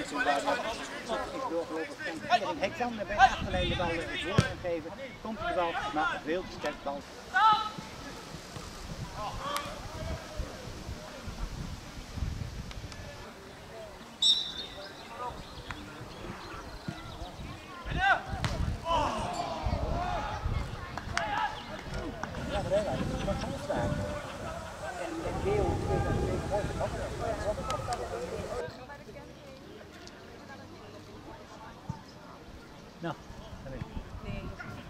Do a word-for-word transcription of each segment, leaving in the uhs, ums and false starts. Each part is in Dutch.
Hij kan bij de achterlijn de bal een voorzet geven, komt de bal, maar veel te sterk bal. Nou, dat weet ik. Nee.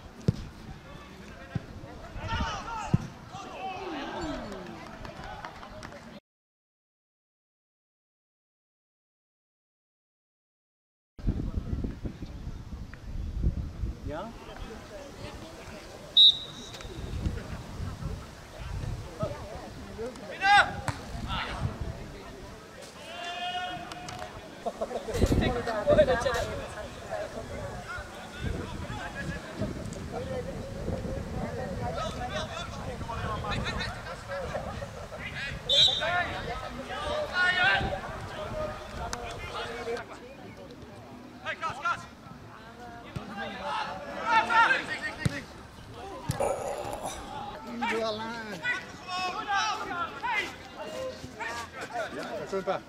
Ja? Kumpa.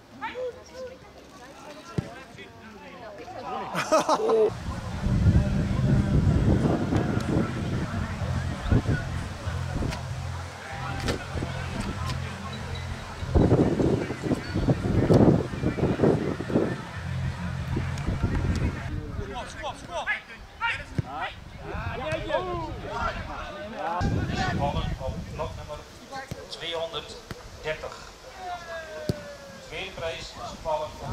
tweehonderddertig. Tweede prijs is gevallen van.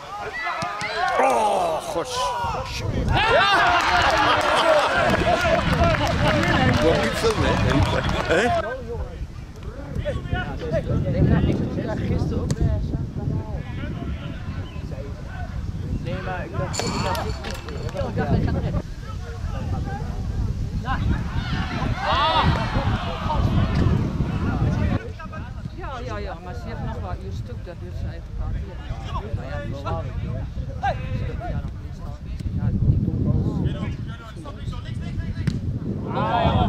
Oh, god. Ja! Wordt niet veel, hè? Ja, gisteren ook weer nee, maar ik dacht ik dacht ik dacht ik ga erin. Ja. Ja, ja, ja, maar ze heeft nog wat een stuk dat dus even gaat hier. Maar ja, wel waar. Ja, nog niet staan. Ja, ik doe wel. Ah, ja.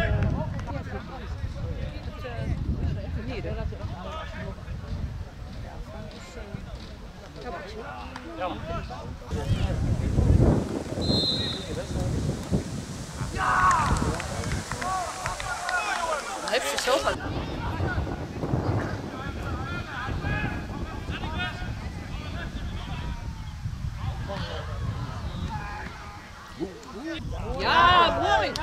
Hier, dat is ja. Ja! Heeft ze zo van. Ja, mooi!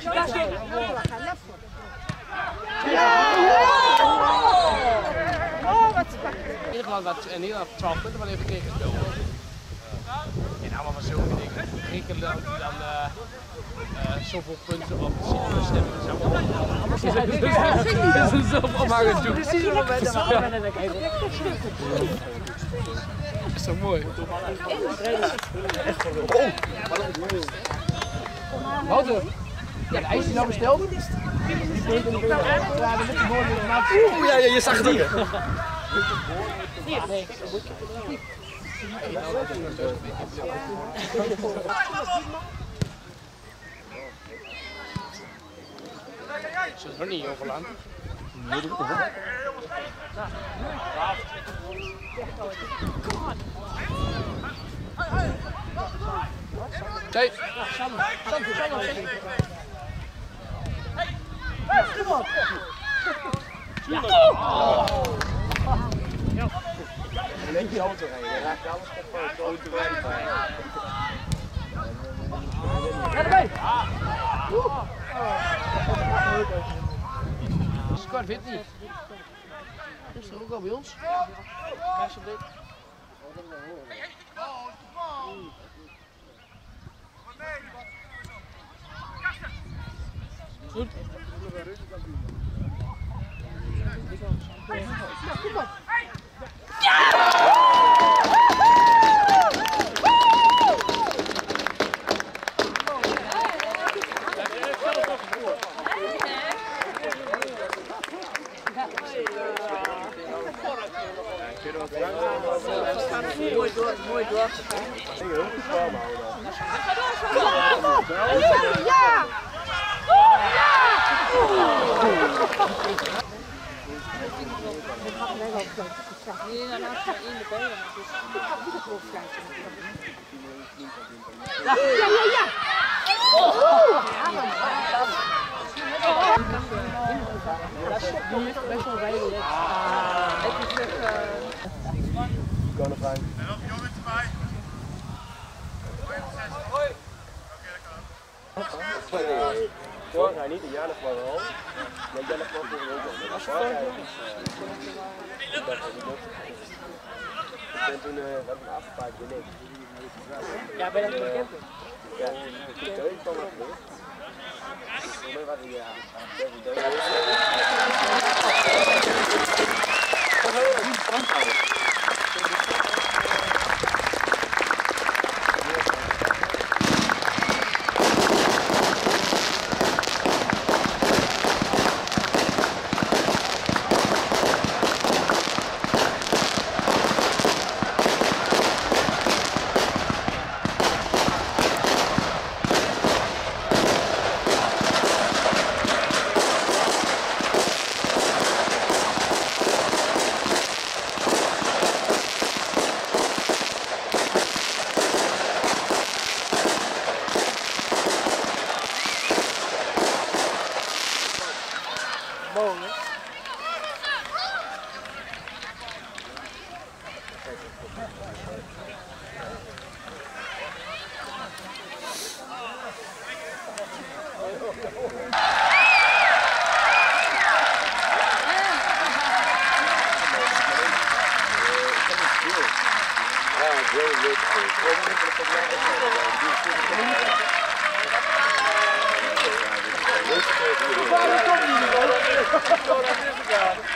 In ieder geval wat, in ieder geval twaalf punten van even gekeken. En allemaal van zulke dingen. Griekenland die dan uh, uh, zoveel punten op de stemmen. Dat is een zelf ophangen toe. Precies op het moment dat ik even. Dat is toch mooi? Wouter, ja, de ijs is nou besteld? Oeh, ja, ja, je zag het hier. Nee. Ze is er niet over lang. Tijd. Kom op. Een beetje auto rijden, dan raakt alles kapot. Auto rijden. Ga erbij! Squad wint niet. Is er ook al bij ons? Alsjeblieft. Goed. Ja, kom op. Mooi door, mooi door. Ja! Nee, dan laat je in de benen, maar het is een hoofdfluitje. Ja, ja, ja! Die is best wel redelijk. Het is echt... Kan er zijn. En nog jongens erbij. Hoi. Oké, dat kan. Vorig jaar niet, een jaar nog maar wel. Nee, jij nog wel voor een week. Dat is vorig jaar. Ik ben toen, we hebben een afgepaard in niks. Ja, ben je dat bekend? Ja, ik kwam wel terug. Voor mij was het ja. Waarom komt hij niet?